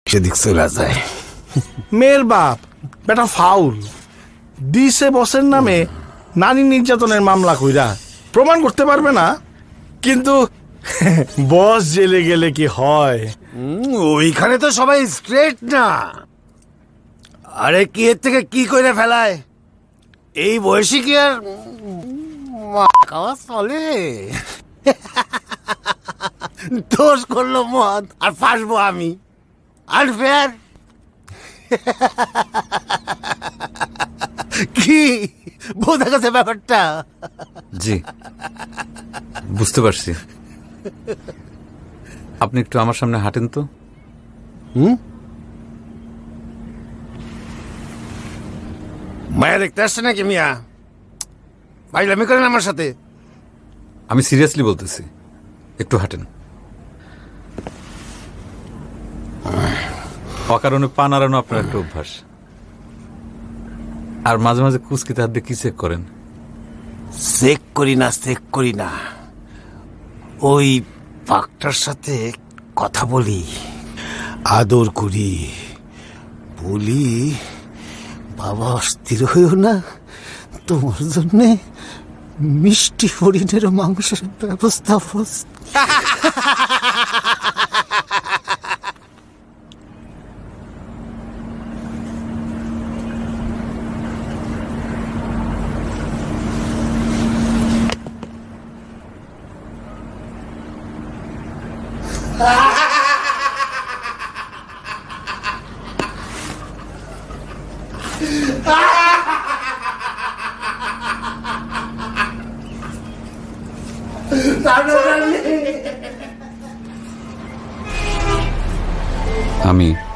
সেদিক চলে যায়। মেয়ের বাপ বেটা ফাউল দিছে বসের নামে নারী নির্যাতনের মামলা কইরা প্রমাণ করতে পারবে না, কিন্তু বস জেলে গেলে কি হয়? ওইখানে তো সবাই স্ট্রেট না। আরে কি এর থেকে কি করে ফেলায়? এই বয়সী কি আর খাওয়া চলে? দোষ করলো মদ আর ফাঁসবো আমি, আর ফের কি বোঝা গেছে ব্যাপারটা? জি বুঝতে পারছি। আপনি একটু আমার সামনে হাঁটেন তো। মায়া দেখতে আসছে নাকি মিয়া? ভাইলামি করেন আমার সাথে? আমি সিরিয়াসলি বলতেছি, একটু হাঁটেন। অকারণে পা নাড়ানো আপনার একটা অভ্যাস, আর মাঝে মাঝে কুচকিতে হাত দিয়ে কি চেক করেন? চেক করি না, ওই পাকটার সাথে কথা বলি, আদর করি, বলি বাবা অস্থির হইও না, তোমার জন্যে মিষ্টি হরিণের মাংসের ব্যবস্থা। আমি